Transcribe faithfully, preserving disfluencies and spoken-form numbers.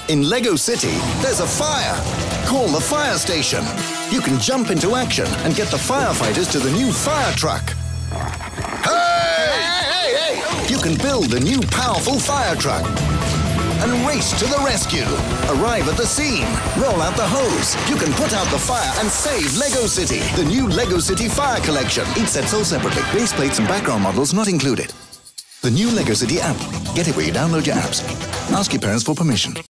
In Lego City, there's a fire. Call the fire station. You can jump into action and get the firefighters to the new fire truck. Hey! Hey, hey, hey! You can build a new powerful fire truck and race to the rescue. Arrive at the scene. Roll out the hose. You can put out the fire and save Lego City. The new Lego City Fire Collection. Each set sold separately. Base plates and background models not included. The new Lego City app. Get it where you download your apps. Ask your parents for permission.